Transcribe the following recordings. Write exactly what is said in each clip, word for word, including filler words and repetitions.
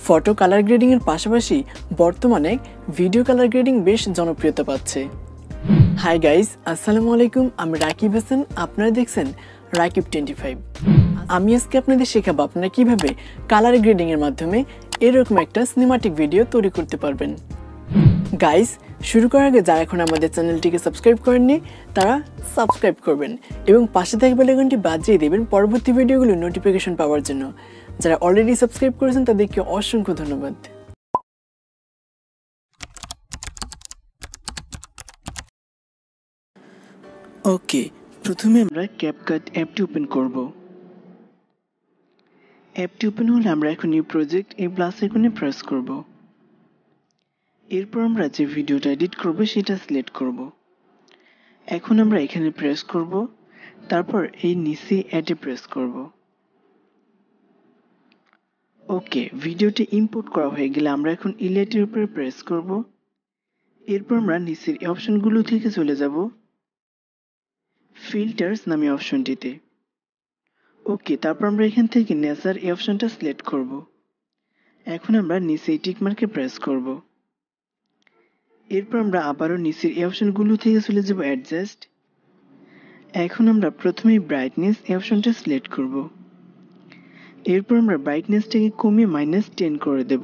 Photo colour grading এর পাশাপাশি বর্তমানে ভিডিও কালার গ্রেডিং বেশ জনপ্রিয়তা পাচ্ছে। হাই গাইস, আসসালামু আলাইকুম। আমি রাকিব হাসান, আপনারা দেখছেন রাকিব টোয়েন্টি ফাইভ। আমি আজকে আপনাদের শেখাবো আপনারা কিভাবে কালার গ্রেডিং এর মাধ্যমে এরকম একটা সিনেমাটিক ভিডিও তৈরি করতে পারবেন। গাইস, শুরু করার আগে যারা এখন আমাদের চ্যানেলটিকে সাবস্ক্রাইব করেননি তারা সাবস্ক্রাইব করবেন এবং পাশে থাকা বেল আইকনটি বাজিয়ে দেবেন পরবর্তী ভিডিওগুলোর নোটিফিকেশন পাওয়ার জন্য। যারা অলরেডি সাবস্ক্রাইব করেছেন তাদেরকে অসংখ্য ধন্যবাদ। ওকে, প্রথমে আমরা ক্যাপকাট অ্যাপটি ওপেন করব। অ্যাপটি ওপেন হলে আমরা এখন নিউ প্রজেক্ট এই প্লাস আইকনে প্রেস করব। এরপর আমরা যে ভিডিওটা এডিট করব সেটা সিলেক্ট করব। এখন আমরা এখানে প্রেস করব, তারপর এই নিচে অ্যাডে প্রেস করব। ওকে, ভিডিওটি ইম্পোর্ট করা হয়ে গেলে আমরা এখন ইলেটের উপরে প্রেস করব। এরপর আমরা নিচের এই অপশনগুলো থেকে চলে যাব ফিল্টার্স নামে অপশনটিতে। ওকে, তারপর আমরা এখান থেকে নেচার এই অপশনটা সিলেক্ট করব। এখন আমরা নিচে এই টিক মার্কে প্রেস করব। এরপর আমরা আবারও নিচের এই অপশনগুলো থেকে চলে যাব অ্যাডজাস্ট। এখন আমরা প্রথমেই ব্রাইটনেস এই অপশনটা সিলেক্ট করব। এরপর আমরা ব্রাইটনেসটাকে কমিয়ে মাইনাস টেন করে দেব।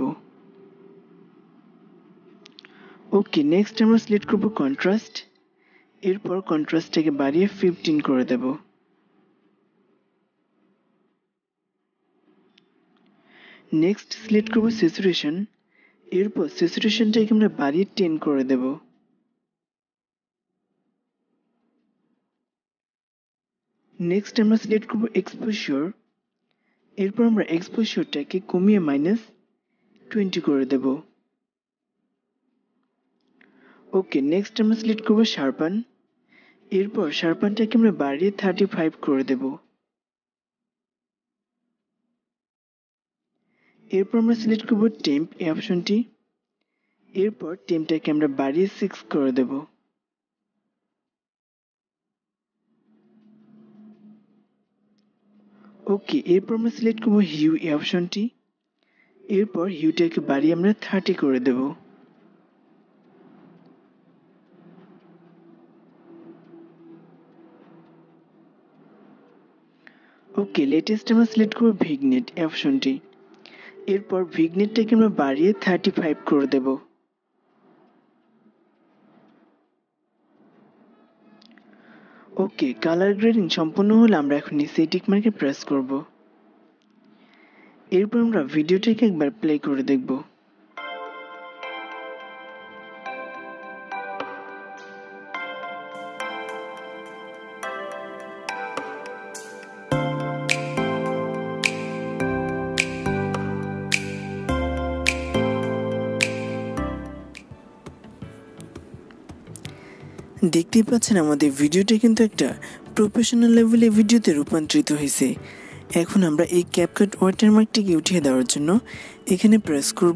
ওকে, নেক্সট আমরা সিলেক্ট করব কন্ট্রাস্ট। এরপর কন্ট্রাস্টটাকে বাড়িয়ে ফিফটিন করে দেব। নেক্সট সিলেক্ট করব স্যাচুরেশন। এরপর স্যাচুরেশনটাকে আমরা বাড়িয়ে টেন করে দেব। নেক্সট আমরা সিলেক্ট করব এক্সপোজার। এরপর আমরা এক্সপোজারটাকে কমিয়ে মাইনাস টোয়েন্টি করে দেব। ওকে, নেক্সট আমরা সিলেক্ট করব শার্পান। এরপর শার্পানটাকে আমরা বাড়িয়ে থার্টি ফাইভ করে দেব। এরপর আমরা সিলেক্ট করব টেম্প এই অপশনটি। এরপর টেম্পটাকে আমরা বাড়িয়ে সিক্স করে দেব। ওকে, এরপর আমরা সিলেক্ট করব হিউ এই অপশনটি। এরপর হিউটাকে বাড়িয়ে আমরা থার্টি করে দেব। ওকে, লেটেস্ট আমরা সিলেক্ট করব ভিগনেট এই অপশনটি। এরপর ভিগনেটটাকে আমরা বাড়িয়ে থার্টি ফাইভ করে দেব। ওকে, কালার গ্রেডিং সম্পূর্ণ হলে আমরা এখন নিচে টিক মার্কে প্রেস করব। এরপর আমরা ভিডিওটাকে একবার প্লে করে দেখব। দেখতেই পাচ্ছেন আমাদের ভিডিওটা কিন্তু একটা প্রফেশনাল লেভেলে ভিডিওতে রূপান্তরিত হয়েছে। এখন আমরা এই ক্যাপকাট ওয়াটারমার্কটিকে উঠিয়ে দেওয়ার জন্য এখানে প্রেস করব।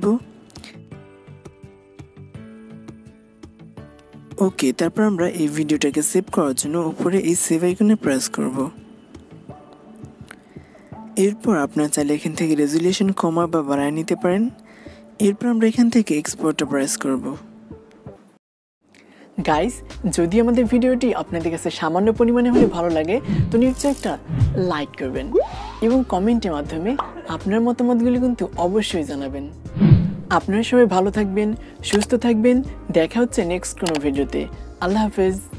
ওকে, তারপর আমরা এই ভিডিওটাকে সেভ করার জন্য উপরে এই সেভ আইকনে প্রেস করব। এরপর আপনারা চাইলে এখান থেকে রেজুলেশন কমা বা বাড়ায় নিতে পারেন। এরপর আমরা এখান থেকে এক্সপোর্টটা প্রেস করব। গাইস, যদি আমাদের ভিডিওটি আপনাদের কাছে সামান্য পরিমাণে হলে ভালো লাগে তো নিশ্চয়ই একটা লাইক করবেন এবং কমেন্টের মাধ্যমে আপনার মতামতগুলি কিন্তু অবশ্যই জানাবেন। আপনারা সবাই ভালো থাকবেন, সুস্থ থাকবেন। দেখা হচ্ছে নেক্সট কোনো ভিডিওতে। আল্লাহ হাফেজ।